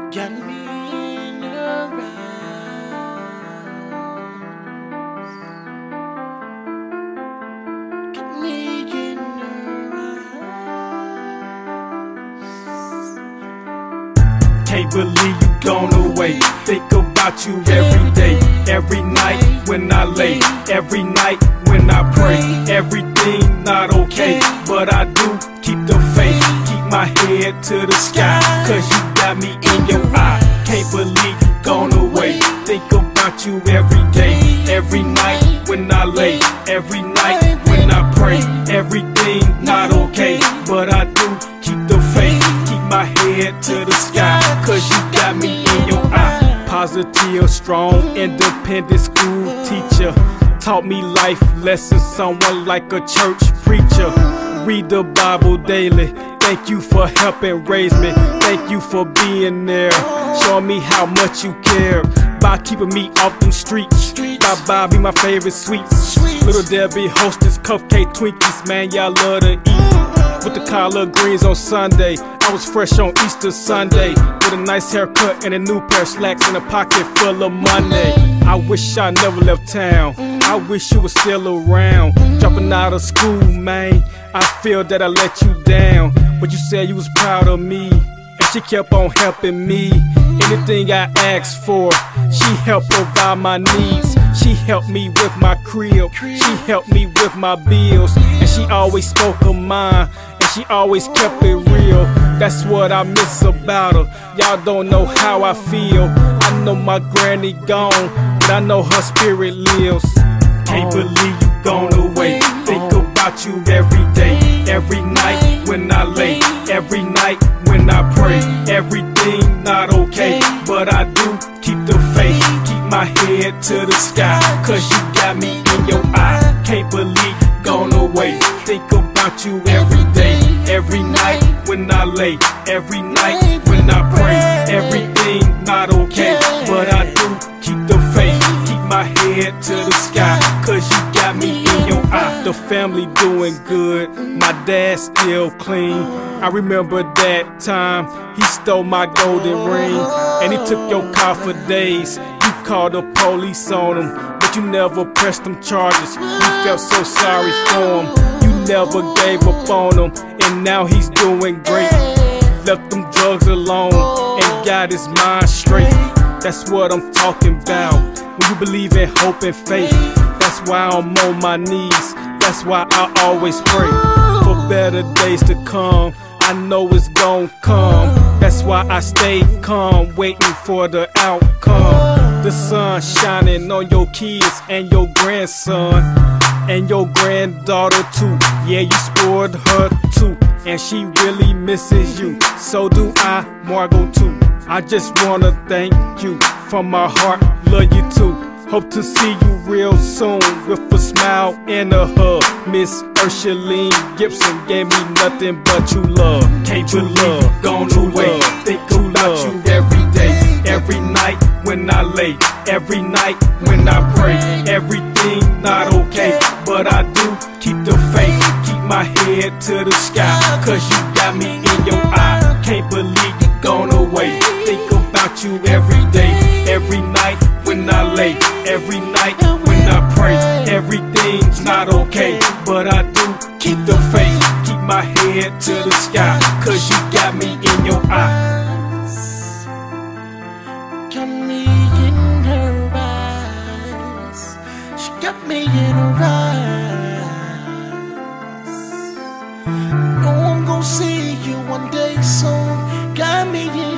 Got me in her eyes. Got me in her eyes. Can't believe you gone away. Think about you every day, every night when I lay, every night when I pray. Everything not okay, but I do keep the faith. Keep my head to the sky, cause you got me in your eye. Can't believe you gone away. Think about you every day, every night when I lay, every night when I pray. Everything not okay, but I do keep the faith. Keep my head to the sky, cause you got me in your eye. Positive, strong, independent school teacher. Taught me life lessons, someone like a church preacher. Read the Bible daily. Thank you for helping raise me. Thank you for being there, showing me how much you care. By keeping me off them streets, by be my favorite sweets. Little Debbie hostess, cupcake Twinkies, man, y'all love to eat. With the collard greens on Sunday, I was fresh on Easter Sunday. With a nice haircut and a new pair of slacks and a pocket full of money. I wish I never left town, I wish you were still around. Dropping out of school, man, I feel that I let you down. But you said you was proud of me, and she kept on helping me. Anything I asked for, she helped provide my needs. She helped me with my crib, she helped me with my bills. And she always spoke her mind, and she always kept it real. That's what I miss about her. Y'all don't know how I feel. I know my granny gone, but I know her spirit lives. Can't believe you gone away. Think about you every day, every night when I lay, every night when I pray. Everything not okay, but I do keep the faith. Keep my head to the sky, cause you got me in your eye. Can't believe you gone away. Think about you every day, every night when I lay, every night when I pray. Everything not okay, but I do keep the faith. Keep my head to the sky, cause you got me in your eye. The family doing good, my dad still clean. I remember that time he stole my golden ring, and he took your car for days. You called the police on him, but you never pressed them charges. You felt so sorry for him, you never gave up on him, and now he's doing great. Left them drugs alone and got his mind straight. That's what I'm talking about, when you believe in hope and faith. That's why I'm on my knees, that's why I always pray for better days to come. I know it's gon' come, that's why I stay calm, waiting for the outcome. The sun shining on your kids and your grandson, and your granddaughter too. Yeah, you spoiled her too, and she really misses you. So do I, Margot too. I just wanna thank you from my heart, love you too. Hope to see you real soon with a smile and a hug. Miss Ursuline Gibson gave me nothing but true love. Can't believe you gone away. Think about you every day, every night when I lay, every night when I pray. Everything not okay, but I do keep the faith. Keep my head to the sky, cause you got me in your eye. Can't believe you gone away. Think about you every day, every night when I lay, every night when I pray. Everything's not okay, but I do keep the faith. Keep my head to the sky, cause you got me in your eyes. Got me in her eyes. She got me in her eyes. No, I'm gonna see you one day soon. Got me in